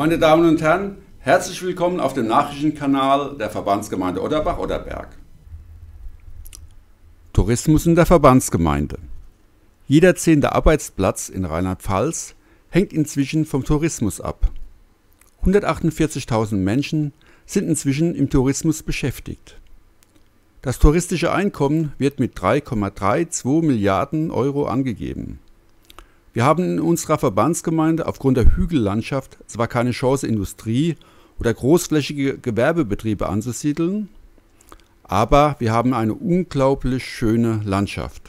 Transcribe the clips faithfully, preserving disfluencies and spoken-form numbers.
Meine Damen und Herren, herzlich willkommen auf dem Nachrichtenkanal der Verbandsgemeinde Otterbach-Otterberg. Tourismus in der Verbandsgemeinde. Jeder zehnte Arbeitsplatz in Rheinland-Pfalz hängt inzwischen vom Tourismus ab. hundertachtundvierzigtausend Menschen sind inzwischen im Tourismus beschäftigt. Das touristische Einkommen wird mit drei Komma zweiunddreißig Milliarden Euro angegeben. Wir haben in unserer Verbandsgemeinde aufgrund der Hügellandschaft zwar keine Chance, Industrie oder großflächige Gewerbebetriebe anzusiedeln, aber wir haben eine unglaublich schöne Landschaft.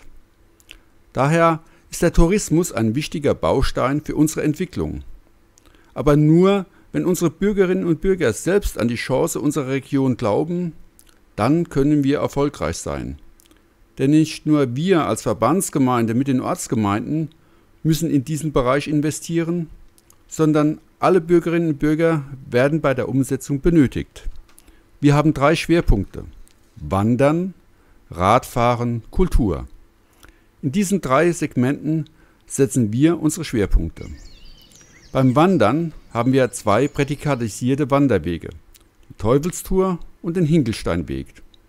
Daher ist der Tourismus ein wichtiger Baustein für unsere Entwicklung. Aber nur, wenn unsere Bürgerinnen und Bürger selbst an die Chance unserer Region glauben, dann können wir erfolgreich sein. Denn nicht nur wir als Verbandsgemeinde mit den Ortsgemeinden müssen in diesen Bereich investieren, sondern alle Bürgerinnen und Bürger werden bei der Umsetzung benötigt. Wir haben drei Schwerpunkte: Wandern, Radfahren, Kultur. In diesen drei Segmenten setzen wir unsere Schwerpunkte. Beim Wandern haben wir zwei prädikatisierte Wanderwege, die Teufelstour und den Hinkelsteinweg.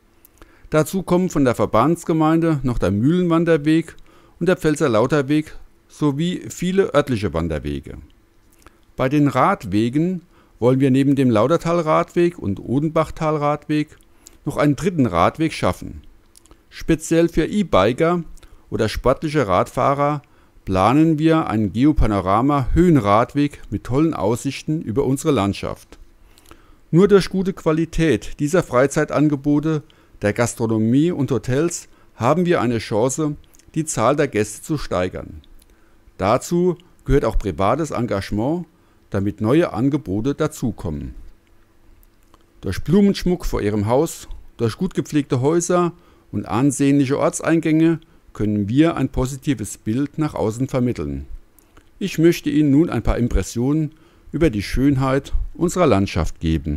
Dazu kommen von der Verbandsgemeinde noch der Mühlenwanderweg und der Pfälzer Lauterweg sowie viele örtliche Wanderwege. Bei den Radwegen wollen wir neben dem Lautertal-Radweg und Odenbachtal-Radweg noch einen dritten Radweg schaffen. Speziell für E-Biker oder sportliche Radfahrer planen wir einen Geopanorama-Höhenradweg mit tollen Aussichten über unsere Landschaft. Nur durch gute Qualität dieser Freizeitangebote, der Gastronomie und Hotels haben wir eine Chance, die Zahl der Gäste zu steigern. Dazu gehört auch privates Engagement, damit neue Angebote dazukommen. Durch Blumenschmuck vor Ihrem Haus, durch gut gepflegte Häuser und ansehnliche Ortseingänge können wir ein positives Bild nach außen vermitteln. Ich möchte Ihnen nun ein paar Impressionen über die Schönheit unserer Landschaft geben.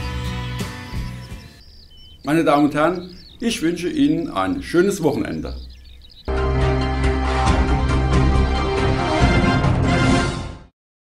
Meine Damen und Herren, ich wünsche Ihnen ein schönes Wochenende.